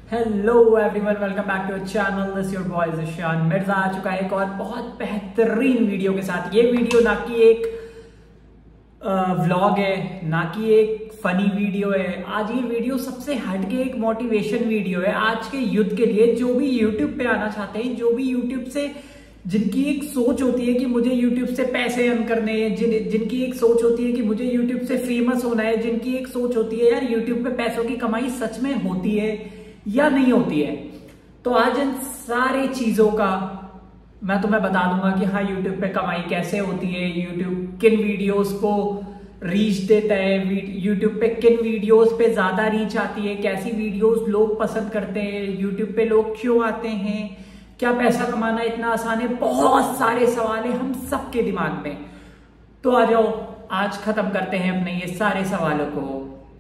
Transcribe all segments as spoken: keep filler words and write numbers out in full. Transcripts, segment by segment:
Hello everyone, welcome back to channel. This your boy Ishan Mirza आ चुका है एक और बहुत बेहतरीन वीडियो के साथ। ये वीडियो ना कि एक व्लॉग है, ना कि एक फनी वीडियो है। आज ये वीडियो सबसे हटके एक मोटिवेशन वीडियो है आज के युद्ध के लिए। जो भी यूट्यूब पे आना चाहते हैं, जो भी यूट्यूब से जिनकी एक सोच होती है कि मुझे YouTube से पैसे अर्न करने हैं, जिन जिनकी एक सोच होती है कि मुझे YouTube से फेमस होना है, जिनकी एक सोच होती है यार YouTube पे पैसों की कमाई सच में होती है या नहीं होती है, तो आज इन सारी चीजों का मैं तुम्हें बता दूंगा कि हाँ YouTube पे कमाई कैसे होती है, YouTube किन वीडियोस को रीच देता है, YouTube पे किन वीडियोस पे ज्यादा रीच आती है, कैसी वीडियोस लोग पसंद करते हैं, YouTube पे लोग क्यों आते हैं, क्या पैसा कमाना इतना आसान है। बहुत सारे सवाल है हम सबके दिमाग में। तो आ जाओ आज खत्म करते हैं अपने ये सारे सवालों को।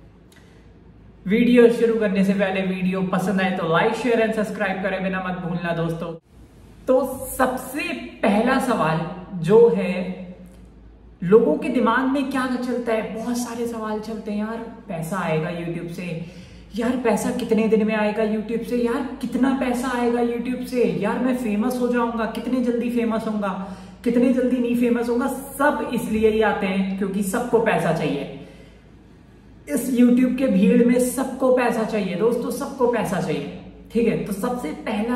वीडियो शुरू करने से पहले वीडियो पसंद आए तो लाइक शेयर एंड सब्सक्राइब करें बिना मत भूलना दोस्तों। तो सबसे पहला सवाल जो है, लोगों के दिमाग में क्या चलता है, बहुत सारे सवाल चलते हैं। यार पैसा आएगा यूट्यूब से, यार पैसा कितने दिन में आएगा यूट्यूब से, यार कितना पैसा आएगा यूट्यूब से, यार मैं फेमस हो जाऊंगा, कितने जल्दी फेमस होऊंगा, कितने जल्दी नहीं फेमस होऊंगा। सब इसलिए ही आते हैं क्योंकि सबको पैसा चाहिए। इस YouTube के भीड़ में सबको पैसा चाहिए दोस्तों, सबको पैसा चाहिए। ठीक है, तो सबसे पहला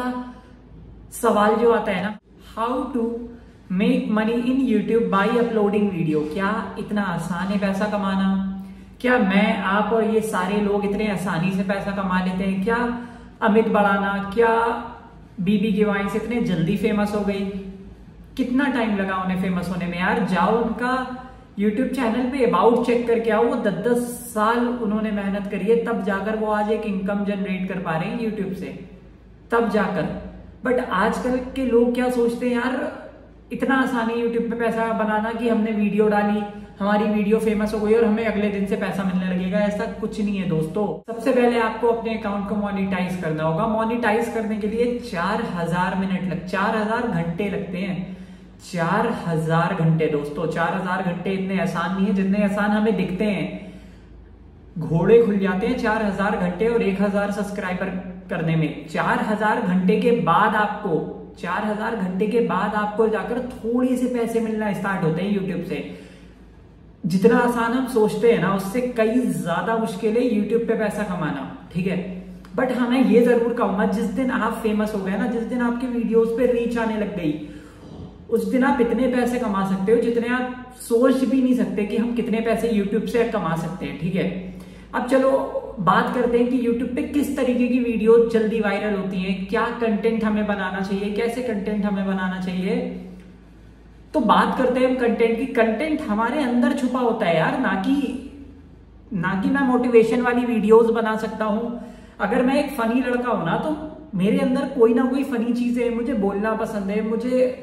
सवाल जो आता है ना, how to make money in YouTube by uploading video. क्या इतना आसान है पैसा कमाना? क्या मैं, आप और ये सारे लोग इतने आसानी से पैसा कमा लेते हैं? क्या अमित बड़ाना, क्या बीबी गिवाइंस इतने जल्दी फेमस हो गई? कितना टाइम लगा उन्हें फेमस होने में? यार जाओ उनका यूट्यूब चैनल पे अबाउट चेक करके आओ। वो दस दस साल उन्होंने मेहनत करी है, तब जाकर वो आज एक इनकम जनरेट कर पा रहे हैं यूट्यूब से, तब जाकर। बट आजकल के लोग क्या सोचते हैं, यार इतना आसान है यूट्यूब पे पैसा बनाना कि हमने वीडियो डाली, हमारी वीडियो फेमस हो गई और हमें अगले दिन से पैसा मिलने लगेगा। ऐसा कुछ नहीं है दोस्तों। सबसे पहले आपको अपने अकाउंट को मोनिटाइज करना होगा। मोनिटाइज करने के लिए चार हजार मिनट लग चार हजार घंटे लगते हैं। चार हजार घंटे दोस्तों, चार हजार घंटे इतने आसान नहीं है जितने आसान हमें दिखते हैं। घोड़े खुल जाते हैं चार हजार घंटे और एक हजार सब्सक्राइबर करने में। चार हजार घंटे के बाद आपको चार हजार घंटे के बाद आपको जाकर थोड़ी से पैसे मिलना स्टार्ट होते हैं यूट्यूब से। जितना आसान हम सोचते हैं ना, उससे कई ज्यादा मुश्किल है यूट्यूब पे पैसा कमाना। ठीक है, बट हाँ मैं ये जरूर कहूंगा, जिस दिन आप फेमस हो गए ना, जिस दिन आपके वीडियोस पे रीच आने लग गई, उस दिन आप इतने पैसे कमा सकते हो जितने आप सोच भी नहीं सकते कि हम कितने पैसे यूट्यूब से कमा सकते हैं। ठीक है, अब चलो बात करते हैं कि यूट्यूब पे किस तरीके की वीडियो जल्दी वायरल होती है, क्या कंटेंट हमें बनाना चाहिए, कैसे कंटेंट हमें बनाना चाहिए। तो बात करते हैं हम कंटेंट की। कंटेंट हमारे अंदर छुपा होता है यार, ना कि ना कि मैं मोटिवेशन वाली वीडियोस बना सकता हूं। अगर मैं एक फनी लड़का हूं ना, तो मेरे अंदर कोई ना कोई फनी चीज है। मुझे बोलना पसंद है, मुझे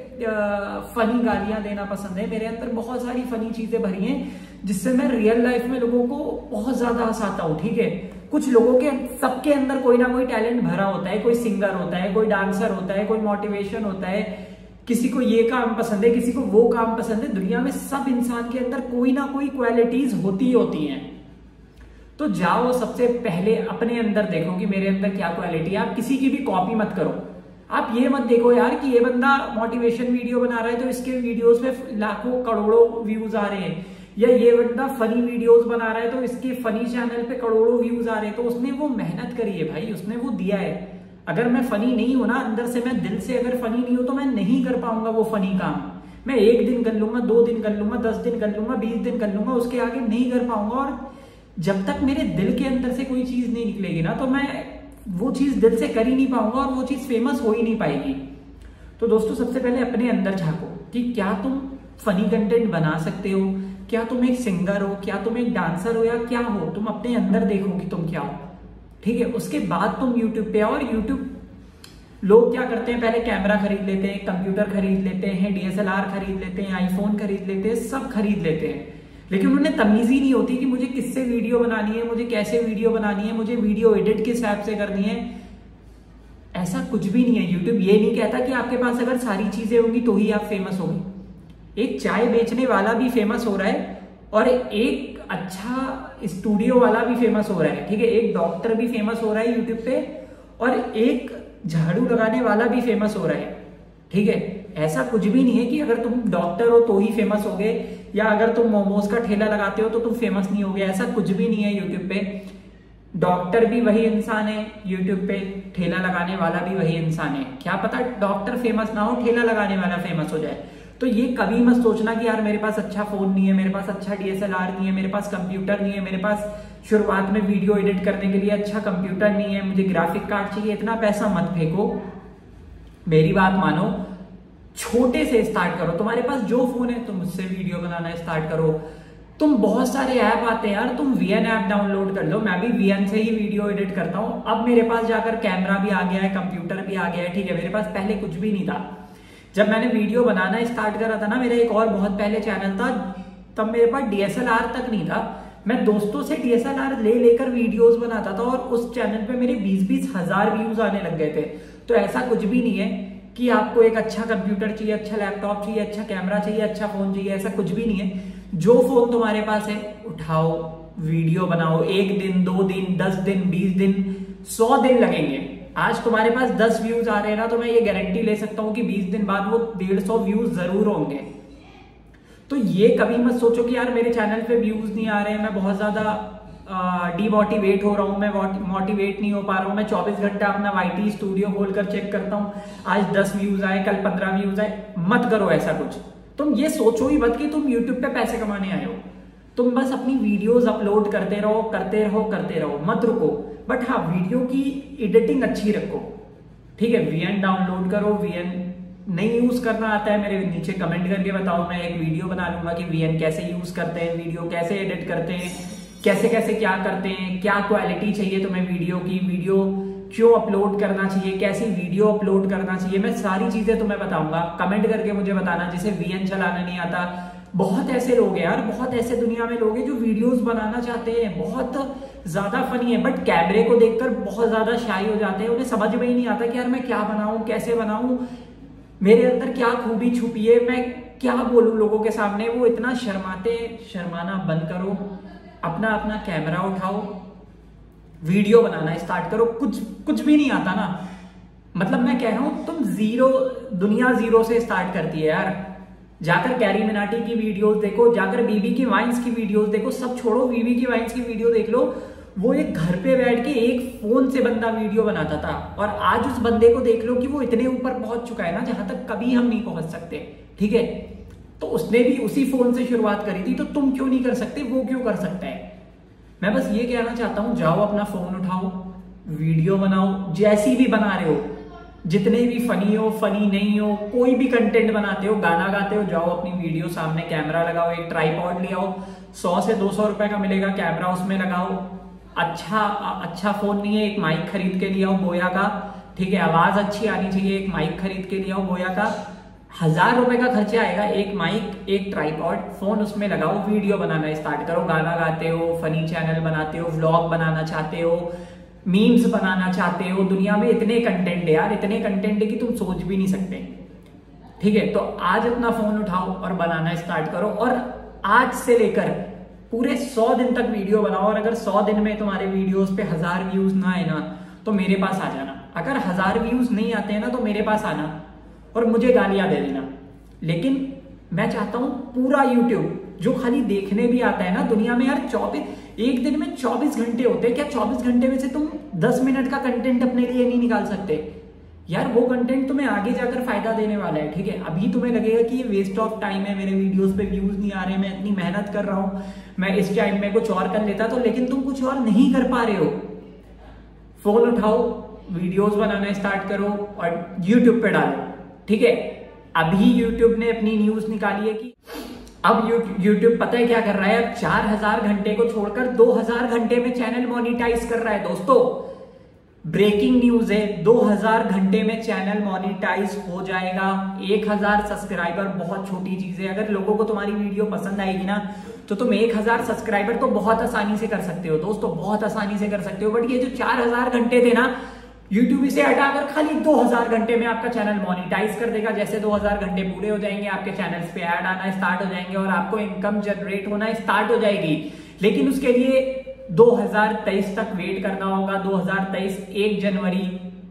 फनी गालियां देना पसंद है। मेरे अंदर बहुत सारी फनी चीजें भरी हैं जिससे मैं रियल लाइफ में लोगों को बहुत ज्यादा हंसाता हूँ। ठीक है, कुछ लोगों के, सबके अंदर कोई ना कोई टैलेंट भरा होता है। कोई सिंगर होता है, कोई डांसर होता है, कोई मोटिवेशन होता है, किसी को ये काम पसंद है, किसी को वो काम पसंद है। दुनिया में सब इंसान के अंदर कोई ना कोई क्वालिटीज होती होती हैं। तो जाओ सबसे पहले अपने अंदर देखो कि मेरे अंदर क्या क्वालिटी है। आप किसी की भी कॉपी मत करो। आप ये मत देखो यार कि ये बंदा मोटिवेशन वीडियो बना रहा है तो इसके वीडियोस में लाखों करोड़ों व्यूज आ रहे हैं, या ये बंदा फनी वीडियोस बना रहा है तो इसके फनी चैनल पे करोड़ों व्यूज आ रहे हैं। तो उसने वो मेहनत करी है भाई, उसने वो दिया है। अगर मैं फनी नहीं हूं ना, अंदर से मैं दिल से अगर फनी नहीं हूं, तो मैं नहीं कर पाऊंगा वो फनी काम। मैं एक दिन कर लूंगा, दो दिन कर लूंगा, दस दिन कर लूंगा, बीस दिन कर लूंगा, उसके आगे नहीं कर पाऊंगा। और जब तक मेरे दिल के अंदर से कोई चीज नहीं निकलेगी ना, तो मैं वो चीज दिल से कर ही नहीं पाऊंगा और वो चीज फेमस हो ही नहीं पाएगी। तो दोस्तों सबसे पहले अपने अंदर झांको कि क्या तुम फनी कंटेंट बना सकते हो, क्या तुम एक सिंगर हो, क्या तुम एक डांसर हो, या क्या हो। तुम अपने अंदर देखो कि तुम क्या हो। ठीक है, उसके बाद तुम यूट्यूब पे आओ। और यूट्यूब लोग क्या करते हैं, पहले कैमरा खरीद लेते हैं, कंप्यूटर खरीद लेते हैं, डीएसएलआर खरीद लेते हैं, आईफोन खरीद लेते हैं, सब खरीद लेते हैं। लेकिन उन्हें तमीज ही नहीं होती कि मुझे किससे वीडियो बनानी है, मुझे कैसे वीडियो बनानी है, मुझे वीडियो एडिट किस ऐप से करनी है। ऐसा कुछ भी नहीं है। यूट्यूब ये नहीं कहता कि आपके पास अगर सारी चीजें होंगी तो ही आप फेमस होंगे। एक चाय बेचने वाला भी फेमस हो रहा है और एक अच्छा स्टूडियो वाला भी फेमस हो रहा है। ठीक है, एक डॉक्टर भी फेमस हो रहा है यूट्यूब पे और एक झाड़ू लगाने वाला भी फेमस हो रहा है, ठीक है। ऐसा कुछ भी नहीं है कि अगर तुम डॉक्टर हो तो ही फेमस हो गए, या अगर तुम मोमोज का ठेला लगाते हो तो तुम फेमस नहीं हो गए, ऐसा कुछ भी नहीं है। यूट्यूब पे डॉक्टर भी वही इंसान है, यूट्यूब पे ठेला लगाने वाला भी वही इंसान है। क्या पता डॉक्टर फेमस ना हो, ठेला लगाने वाला फेमस हो जाए। तो ये कभी मत सोचना कि यार मेरे पास अच्छा फोन नहीं है, मेरे पास अच्छा डीएसएलआर नहीं है, मेरे पास कंप्यूटर नहीं है, मेरे पास शुरुआत में वीडियो एडिट करने के लिए अच्छा कंप्यूटर नहीं है, मुझे ग्राफिक कार्ड चाहिए। इतना पैसा मत फेंको, मेरी बात मानो, छोटे से स्टार्ट करो। तुम्हारे पास जो फोन है तुम उससे वीडियो बनाना स्टार्ट करो। तुम बहुत सारे ऐप आते हैं यार, तुम वीएन ऐप डाउनलोड कर लो। मैं भी वीएन से ही वीडियो एडिट करता हूँ। अब मेरे पास जाकर कैमरा भी आ गया है, कंप्यूटर भी आ गया है, ठीक है। मेरे पास पहले कुछ भी नहीं था। जब मैंने वीडियो बनाना स्टार्ट करा था ना, मेरा एक और बहुत पहले चैनल था, तब मेरे पास डीएसएलआर तक नहीं था। मैं दोस्तों से डीएसएलआर ले लेकर वीडियोस बनाता था और उस चैनल पे मेरे बीस बीस हजार व्यूज आने लग गए थे। तो ऐसा कुछ भी नहीं है कि आपको एक अच्छा कंप्यूटर चाहिए, अच्छा लैपटॉप चाहिए, अच्छा कैमरा चाहिए, अच्छा फोन चाहिए, ऐसा कुछ भी नहीं है। जो फोन तुम्हारे पास है उठाओ, वीडियो बनाओ। एक दिन, दो दिन, दस दिन, बीस दिन, सौ दिन लगेंगे। आज तुम्हारे पास दस व्यूज आ रहे हैं ना, तो मैं ये गारंटी ले सकता हूं कि बीस दिन बाद वो डेढ़ सौ व्यूज जरूर होंगे। तो ये कभी मत सोचो कि यार मेरे चैनल पे व्यूज नहीं आ रहे हैं, मैं बहुत ज्यादा डीमोटिवेट हो रहा हूं, मैं मोटिवेट नहीं हो पा रहा हूं। मैं चौबीस घंटा अपना वाईटी स्टूडियो खोलकर चेक करता हूं, आज दस व्यूज आए, कल पंद्रह व्यूज आए। मत करो ऐसा कुछ। तुम ये सोचो ही मत कि तुम यूट्यूब पे पैसे कमाने आए हो। तुम बस अपनी वीडियोस अपलोड करते रहो, करते रहो, करते रहो, मत रुको। बट हाँ, वीडियो की एडिटिंग अच्छी रखो, ठीक है। वीएन डाउनलोड करो। वीएन नहीं यूज करना आता है, मेरे नीचे कमेंट करके बताओ, मैं एक वीडियो बना लूंगा कि वीएन कैसे यूज करते हैं, वीडियो कैसे एडिट करते हैं, कैसे कैसे क्या करते हैं, क्या क्वालिटी चाहिए तुम्हें वीडियो की, वीडियो क्यों अपलोड करना चाहिए, कैसी वीडियो अपलोड करना चाहिए, मैं सारी चीजें तुम्हें बताऊंगा। कमेंट करके मुझे बताना जिसे वीएन चलाना नहीं आता। बहुत ऐसे लोग हैं यार, बहुत ऐसे दुनिया में लोग हैं जो वीडियोस बनाना चाहते हैं, बहुत ज्यादा फनी है, बट कैमरे को देखकर बहुत ज्यादा शाई हो जाते हैं। उन्हें समझ में ही नहीं आता कि यार मैं क्या बनाऊं, कैसे बनाऊं, मेरे अंदर क्या खूबी छुपी है, मैं क्या बोलूं लोगों के सामने। वो इतना शर्माते हैं। शर्माना बंद करो, अपना अपना कैमरा उठाओ, वीडियो बनाना स्टार्ट करो। कुछ कुछ भी नहीं आता ना, मतलब मैं कह रहा हूं तुम जीरो, दुनिया जीरो से स्टार्ट करती है यार। जाकर कैरी मिनाटी की वीडियोस देखो, जाकर बीबी की वाइन्स की वीडियोस देखो, सब छोड़ो, बीबी की वाइन्स की वीडियो देख लो। वो एक घर पे बैठ के एक फोन से बंदा वीडियो बनाता था, और आज उस बंदे को देख लो कि वो इतने ऊपर पहुंच चुका है ना जहां तक कभी हम नहीं पहुंच सकते, ठीक है। तो उसने भी उसी फोन से शुरुआत करी थी, तो तुम क्यों नहीं कर सकते, वो क्यों कर सकता है। मैं बस ये कहना चाहता हूं, जाओ अपना फोन उठाओ, वीडियो बनाओ, जैसी भी बना रहे हो, जितने भी फनी हो, फनी नहीं हो, कोई भी कंटेंट बनाते हो, गाना गाते हो, जाओ अपनी वीडियो सामने कैमरा लगाओ, एक ट्राइपॉड ले आओ, सौ से दो सौ रुपए का मिलेगा कैमरा, उसमें लगाओ। अच्छा अच्छा फोन नहीं है, एक माइक खरीद के ले आओ बोया का, ठीक है। आवाज अच्छी आनी चाहिए, एक माइक खरीद के ले आओ बोया का। हजार रुपए का खर्चा आएगा, एक माइक, एक ट्राइपॉड, फोन उसमें लगाओ, वीडियो बनाना स्टार्ट करो। गाना गाते हो, फनी चैनल बनाते हो, व्लॉग बनाना चाहते हो, मीम्स बनाना चाहते हो, दुनिया में इतने कंटेंट है यार, इतने कंटेंट है कि तुम सोच भी नहीं सकते, ठीक है। तो आज अपना फोन उठाओ और बनाना स्टार्ट करो, और आज से लेकर पूरे सौ दिन तक वीडियो बनाओ। और अगर सौ दिन में तुम्हारे वीडियोस पे हजार व्यूज ना आए ना, तो मेरे पास आ जाना। अगर हजार व्यूज नहीं आते हैं ना, तो मेरे पास आना और मुझे गालियां दे देना। लेकिन मैं चाहता हूं पूरा यूट्यूब, जो खाली देखने भी आता है ना दुनिया में यार, चौबीस एक दिन में चौबीस घंटे होते हैं, क्या चौबीस घंटे में से तुम दस मिनट का कंटेंट अपने लिए नहीं निकाल सकते यार। वो कंटेंट तुम्हें आगे जाकर फायदा देने वाला है, ठीक है। अभी तुम्हें लगेगा कि ये वेस्ट ऑफ टाइम है, मेरे वीडियोस पे व्यूज नहीं आ रहे, मैं इतनी मेहनत कर रहा हूं, मैं इस टाइम में कुछ और कर लेता, तो लेकिन तुम कुछ और नहीं कर पा रहे हो। फोन उठाओ, वीडियोस बनाना स्टार्ट करो और यूट्यूब पे डालो, ठीक है। अभी यूट्यूब ने अपनी न्यूज निकाली है कि अब यूट्यूब पता है क्या कर रहा है, अब चार हजार घंटे को छोड़कर दो हजार घंटे में चैनल मोनिटाइज कर रहा है। दोस्तों ब्रेकिंग न्यूज है, दो हजार घंटे में चैनल मोनिटाइज हो जाएगा। एक हजार सब्सक्राइबर बहुत छोटी चीज है। अगर लोगों को तुम्हारी वीडियो पसंद आएगी ना, तो तुम एक हजार सब्सक्राइबर तो बहुत आसानी से कर सकते हो दोस्तों, बहुत आसानी से कर सकते हो। बट ये जो चार हजार घंटे थे ना, यूट्यूब इसे हटाकर खाली दो हजार घंटे में आपका चैनल मोनिटाइज कर देगा। जैसे दो हजार घंटे पूरे हो जाएंगे, आपके चैनल्स पे ऐड आना स्टार्ट हो जाएंगे और आपको इनकम जनरेट होना स्टार्ट हो जाएगी। लेकिन उसके लिए दो हजार तेईस तक वेट करना होगा। दो हजार तेईस एक जनवरी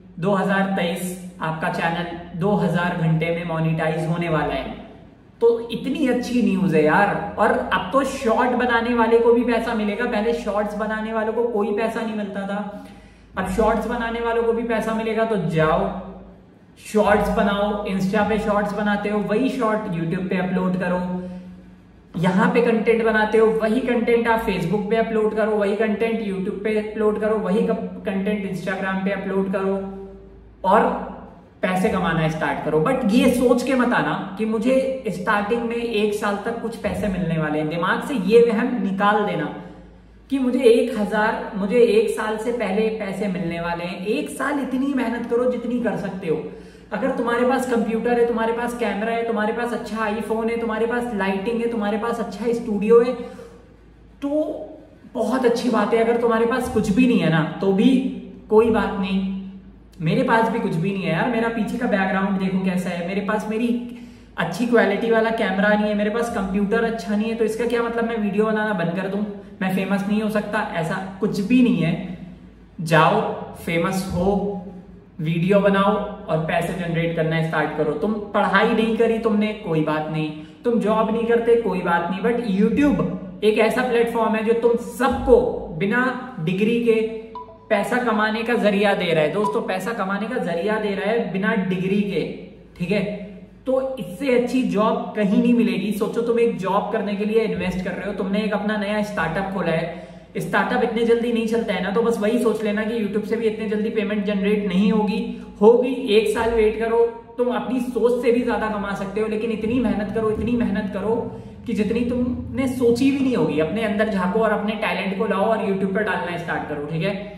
दो हज़ार तेईस आपका चैनल दो हज़ार घंटे में मोनेटाइज होने वाला है। तो इतनी अच्छी न्यूज है यार। और अब तो शॉर्ट बनाने वाले को भी पैसा मिलेगा। पहले शॉर्ट्स बनाने वालों को कोई पैसा नहीं मिलता था, अब शॉर्ट्स बनाने वालों को भी पैसा मिलेगा। तो जाओ शॉर्ट्स बनाओ, इंस्टा पे शॉर्ट्स बनाते हो वही शॉर्ट यूट्यूब पे अपलोड करो, यहां पे कंटेंट बनाते हो वही कंटेंट आप फेसबुक पे अपलोड करो, वही कंटेंट यूट्यूब पे अपलोड करो, वही कंटेंट इंस्टाग्राम पे अपलोड करो और पैसे कमाना स्टार्ट करो। बट ये सोच के मत आना कि मुझे स्टार्टिंग में एक साल तक कुछ पैसे मिलने वाले हैं। दिमाग से ये वहम निकाल देना कि मुझे एक हजार मुझे एक साल से पहले पैसे मिलने वाले हैं। एक साल इतनी मेहनत करो जितनी कर सकते हो। अगर तुम्हारे पास कंप्यूटर है, तुम्हारे पास कैमरा है, तुम्हारे पास अच्छा आईफोन है, तुम्हारे पास लाइटिंग है, तुम्हारे पास अच्छा स्टूडियो है, तो बहुत अच्छी बात है। अगर तुम्हारे पास कुछ भी नहीं है ना तो भी कोई बात नहीं। मेरे पास भी कुछ भी नहीं है यार। मेरा पीछे का बैकग्राउंड देखो कैसा है, मेरे पास मेरी अच्छी क्वालिटी वाला कैमरा नहीं है, मेरे पास कंप्यूटर अच्छा नहीं है। तो इसका क्या मतलब मैं वीडियो बनाना बंद कर दूं, मैं फेमस नहीं हो सकता? ऐसा कुछ भी नहीं है। जाओ फेमस हो, वीडियो बनाओ और पैसे जनरेट करना स्टार्ट करो। तुम पढ़ाई नहीं करी तुमने, कोई बात नहीं, तुम जॉब नहीं करते, कोई बात नहीं, बट यूट्यूब एक ऐसा प्लेटफॉर्म है जो तुम सबको बिना डिग्री के पैसा कमाने का जरिया दे रहा है। दोस्तों पैसा कमाने का जरिया दे रहा है बिना डिग्री के, ठीक है? तो इससे अच्छी जॉब कहीं नहीं मिलेगी। सोचो तुम एक जॉब करने के लिए इन्वेस्ट कर रहे हो, तुमने एक अपना नया स्टार्टअप खोला है, स्टार्टअप इतने जल्दी नहीं चलता है ना। तो बस वही सोच लेना कि यूट्यूब से भी इतने जल्दी पेमेंट जनरेट नहीं होगी होगी एक साल वेट करो, तुम अपनी सोच से भी ज्यादा कमा सकते हो। लेकिन इतनी मेहनत करो, इतनी मेहनत करो कि जितनी तुमने सोची भी नहीं होगी। अपने अंदर झांको और अपने टैलेंट को लाओ और यूट्यूब पर डालना स्टार्ट करो, ठीक है?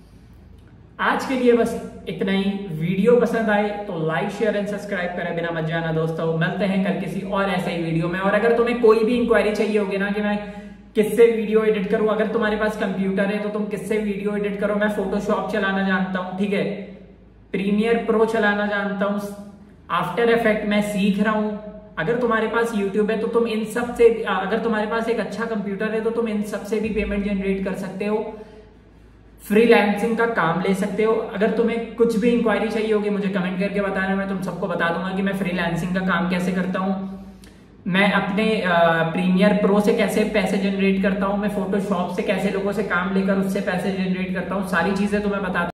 आज के लिए बस इतना ही। वीडियो पसंद आए तो लाइक शेयर एंड सब्सक्राइब करें बिना मत जाना दोस्तों। मिलते हैं कल किसी और ऐसे ही वीडियो में। और अगर तुम्हें कोई भी इंक्वायरी चाहिए होगी ना कि मैं किससे वीडियो एडिट करूं, अगर तुम्हारे पास कंप्यूटर है तो तुम किससे वीडियो एडिट करो। मैं फोटोशॉप चलाना जानता हूं, ठीक है, प्रीमियर प्रो चलाना जानता हूं, आफ्टर इफेक्ट मैं सीख रहा हूं। अगर तुम्हारे पास यूट्यूब है तो तुम इन सब से, अगर तुम्हारे पास एक अच्छा कंप्यूटर है तो तुम इन सब से भी पेमेंट जनरेट कर सकते हो, फ्रीलांसिंग का काम ले सकते हो। अगर तुम्हें कुछ भी इंक्वायरी चाहिए होगी मुझे कमेंट करके बताना, मैं तुम सबको बता दूंगा कि मैं फ्रीलांसिंग का काम कैसे करता हूं, मैं अपने प्रीमियर प्रो से कैसे पैसे जनरेट करता हूं, मैं फोटोशॉप से कैसे लोगों से काम लेकर उससे पैसे जनरेट करता हूं। सारी चीजें तुम्हें बता